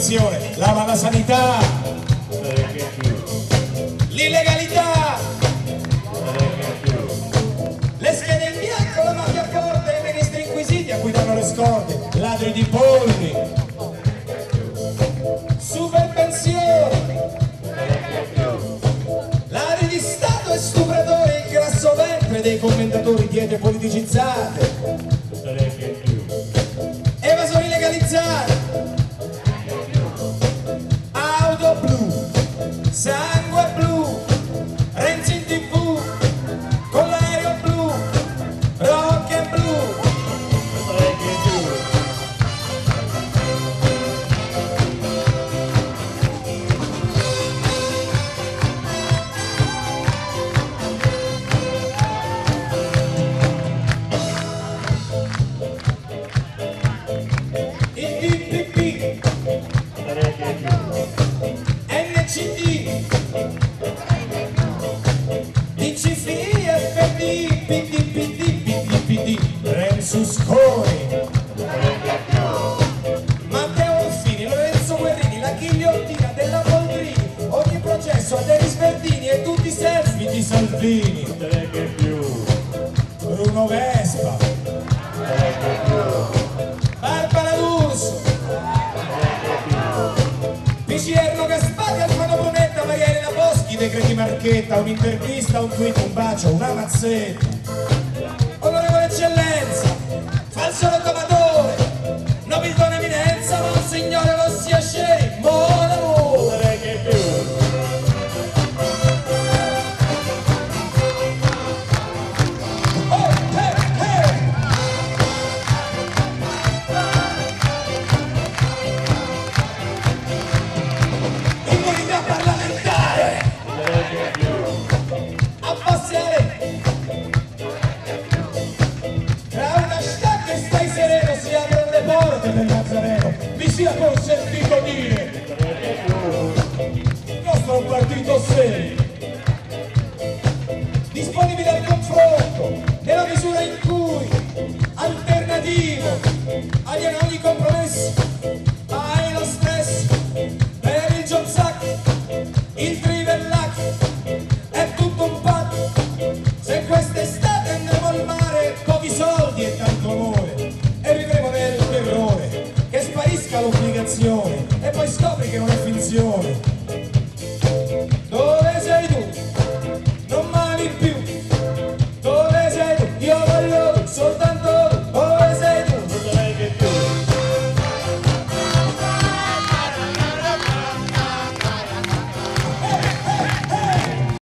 corruzione, la malasanità, l'illegalità, le schede in bianco, la mafia forte, i ministri inquisiti a cui danno le scorde, ladri di polli, super pensioni, ladri di Stato e stupratori, il grasso ventre dei commentatori, diete politicizzate, evasori legalizzati, auto blu, sangue blu, Renzi in TV, con l'aereo blu, rock and blu. NCD, DCF, FD, PD, Rensusconi, Matteo Orfini, Lorenzo Guerrini, la ghigliottina della Boldrini, ogni processo a Denis Verdini e tutti i selfie di Salvini, Bruno Vespa, Barbara D'Urso, Erno Gaspari, Alfano Brunetta, Maria Elena Boschi, decreti Marchetta, un'intervista, un tweet, un bacio, una mazzetta. Onorevole eccellenza, falso rottamatore, nobildone eminenza, monsignore Lossia Sceri, buon amore. Oh, hey, hey. Del Nazareno vi sia consentito dire il nostro è un partito serio, disponibile al confronto nella misura in cui alternativo, alieno a ogni compromesso, hai lo stress per il Jobs Act, il Trivellac, è tutto un patto. Se quest'estate andremo al mare, pochi soldi e tanto amore, e vivremo nel terrore che sparisca l'obbligazione e poi scopri che non è finzione.